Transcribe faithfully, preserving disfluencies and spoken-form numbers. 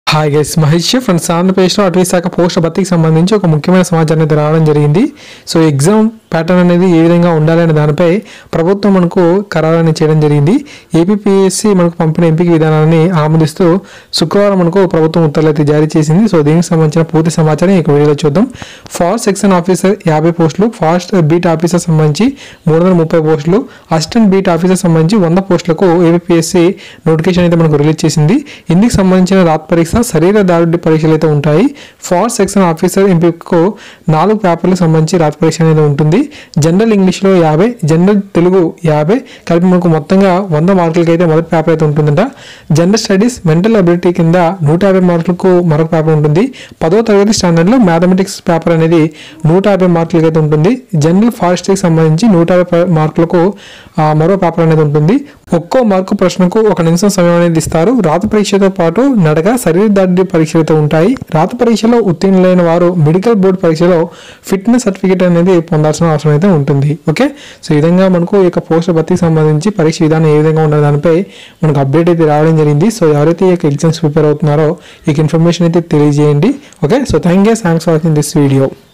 Hi guys, Mahesh friends. ఆంధ్రప్రదేశ్లో అటవీ శాఖ పోస్టుల భర్తీకి సంబంధించి ఒక ముఖ్యమైన సమాచారం అయితే రావడం జరిగింది. సో ఎగ్జామ్ ప్యాటర్న్ అనేది ఏ విధంగా ఉండాలనే దానిపై ప్రభుత్వం మనకు ఖరారని చేయడం జరిగింది. ఏపీపీఎస్సీ మనకు పంపిన ఎంపిక విధానాన్ని ఆమోదిస్తూ శుక్రవారం మనకు ప్రభుత్వం ఉత్తర్వులు అయితే జారీ చేసింది. సో దీనికి సంబంధించిన పూర్తి సమాచారం ఈ వీడియోలో చూద్దాం. ఫాస్ట్ సెక్షన్ ఆఫీసర్ యాభై పోస్టులు, ఫాస్ట్ బీట్ ఆఫీసర్ సంబంధించి మూడు వందల ముప్పై పోస్టులు, అసిస్టెంట్ బీట్ ఆఫీసర్ సంబంధించి వంద పోస్టులకు ఏపీపీఎస్సీ నోటిఫికేషన్ అయితే మనకు రిలీజ్ చేసింది. ఇందుకు సంబంధించిన రాత పరీక్ష, శరీర దారుడి పరీక్షలు అయితే ఉంటాయి. ఫాస్ట్ సెక్షన్ ఆఫీసర్ ఎంపికకు నాలుగు పేపర్లకు సంబంధించి రాత పరీక్ష అనేది ఉంటుంది. జనరల్ ఇంగ్లీష్లో యాభై, జనరల్ తెలుగు యాభై కలిపి మనకు మొత్తంగా వంద మార్కులకి అయితే మొదటి పేపర్ అయితే ఉంటుందంట. జనరల్ స్టడీస్, మెంటల్ అబిలిటీ కింద నూట యాభై మార్కులకు మరొక పేపర్ ఉంటుంది. పదో తరగతి స్టాండర్డ్లో మ్యాథమెటిక్స్ పేపర్ అనేది నూట యాభై మార్కులకి అయితే ఉంటుంది. జనరల్ ఫారెస్ట్కి సంబంధించి నూట యాభై మార్కులకు మరో పేపర్ అనేది ఉంటుంది. ఒక్కో మార్కు ప్రశ్నకు ఒక నిమిషం సమయం అనేది ఇస్తారు. రాత పరీక్షతో పాటు నడక, శరీర దాడి పరీక్షలు అయితే ఉంటాయి. రాత పరీక్షలో ఉత్తీర్ణులైన వారు మెడికల్ బోర్డు పరీక్షలో ఫిట్నెస్ సర్టిఫికేట్ అనేది పొందాల్సిన అవసరం అయితే ఉంటుంది. ఓకే, సో ఈ విధంగా మనకు ఈ యొక్క పోస్ట్ భర్తీకి సంబంధించి పరీక్ష విధానం ఏ విధంగా ఉండే దానిపై మనకు అప్డేట్ అయితే రావడం జరిగింది. సో ఎవరైతే ఈ యొక్క ఎగ్జామ్స్ ప్రిపేర్ అవుతున్నారో ఈ ఇన్ఫర్మేషన్ అయితే తెలియజేయండి. Okay, so thank you, thanks for watching this video.